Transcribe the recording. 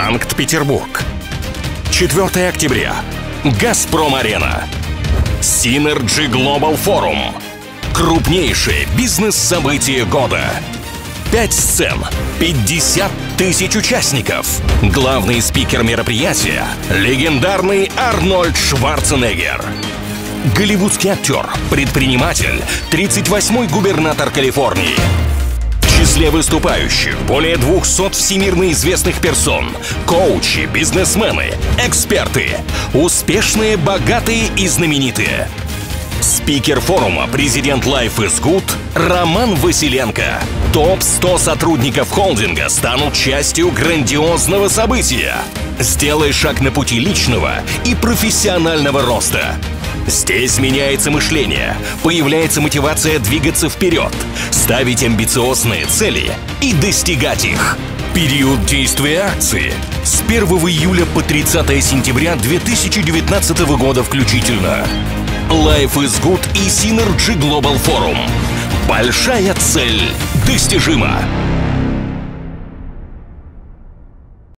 Санкт-Петербург. 4 октября. «Газпром-арена». Synergy Global Forum. Крупнейшее бизнес-событие года. 5 сцен, 50 тысяч участников. Главный спикер мероприятия – легендарный Арнольд Шварценеггер. Голливудский актер, предприниматель, 38-й губернатор Калифорнии. В числе выступающих более 200 всемирно известных персон, коучи, бизнесмены, эксперты, успешные, богатые и знаменитые. Спикер форума, президент Life is Good Роман Василенко. Топ-100 сотрудников холдинга станут частью грандиозного события. Сделай шаг на пути личного и профессионального роста. Здесь меняется мышление, появляется мотивация двигаться вперед, ставить амбициозные цели и достигать их. Период действия акции с 1 июля по 30 сентября 2019 года включительно. Life is Good и Synergy Global Forum. Большая цель достижима.